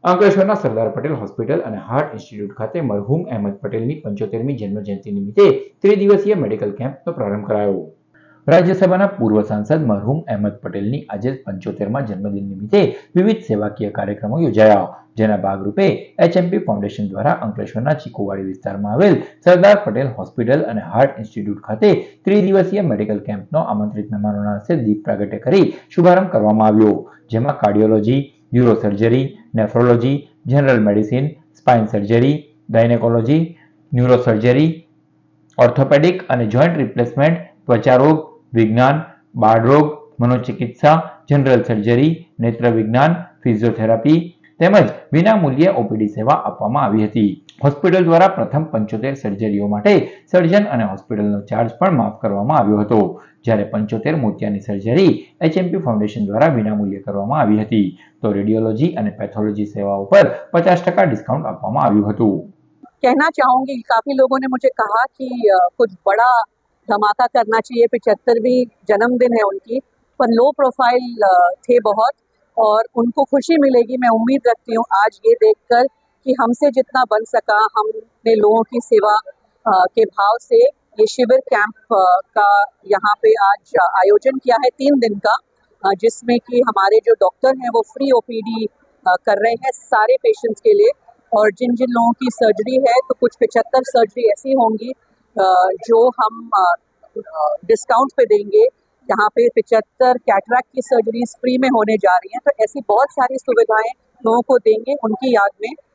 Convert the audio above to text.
અંકલેશ્વરના સરદાર પટેલ હોસ્પિટલ અને heart institute ખાતે મરહૂમ અહેમદ પટેલની 75મી જન્મજયંતિ નિમિત્તે ત્રિદિવસીય મેડિકલ કેમ્પનો પ્રારંભ કરાયો. રાજ્યસભાના પૂર્વ સાંસદ મરહૂમ અહેમદ પટેલની આજે 75મા જન્મદિન નિમિત્તે વિવિધ સેવાકીય કાર્યક્રમો યોજાયા, જેના ભાગરૂપે એચએમપી ફાઉન્ડેશન દ્વારા અંકલેશ્વરના ચીકુવાડી વિસ્તારમાં આવેલ સરદાર પટેલ હોસ્પિટલ અને હાર્ટ ઇન્સ્ટિટ્યૂટ ખાતે ત્રિદિવસીય મેડિકલ કેમ્પનો આમંત્રિત મહેમાનોના હસ્તે દીપ પ્રાગટ્ય કરી શુભારંભ કરવામાં આવ્યો, જેમાં cardiology, neurosurgery, nephrology, general medicine, spine surgery, gynaecology, neurosurgery, orthopaedic અને જોઇન્ટ રિપ્લેસમેન્ટ, ત્વચા રોગ વિજ્ઞાન, બાળ રોગ, મનોચિકિત્સા, જનરલ સર્જરી, નેત્ર વિજ્ઞાન, ફિઝિયોથેરાપી તેમજ વિનામૂલ્યે ઓપીડી સેવા આપવામાં આવી હતી. હોસ્પિટલ દ્વારા પ્રથમ 75 સર્જરીઓ માટે સર્જન અને હોસ્પિટલનો ચાર્જ પણ માફ કરવામાં આવ્યો હતો, જ્યારે 75 મોતિયાની સર્જરી એચએમપી ફાઉન્ડેશન દ્વારા વિનામૂલ્યે કરવામાં આવી હતી, તો રેડિયોલોજી અને પેથોલોજી सेवाओं पर 50% डिस्काउंट આપવામાં આવ્યું હતું. कहना चाहूंगी, काफी लोगों ने मुझे कहा कि कुछ बड़ा धमाका करना चाहिए, 75वीं जन्मदिन है उनकी, पर लो प्रोफाइल थे बहुत और उनको खुशी मिलेगी मैं उम्मीद रखती हूँ आज ये देखकर कि हमसे जितना बन सका हमने लोगों की सेवा के भाव से ये शिविर कैंप का यहाँ पे आज आयोजन किया है 3 दिन का, जिसमें कि हमारे जो डॉक्टर हैं वो फ्री ओपीडी कर रहे हैं सारे पेशेंट्स के लिए, और जिन जिन लोगों की सर्जरी है तो कुछ 75 सर्जरी ऐसी होंगी जो हम डिस्काउंट पे देंगे. यहाँ पे 75 कैटरैक्ट की सर्जरीज फ्री में होने जा रही हैं, तो ऐसी बहुत सारी सुविधाएं लोगों को देंगे उनकी याद में.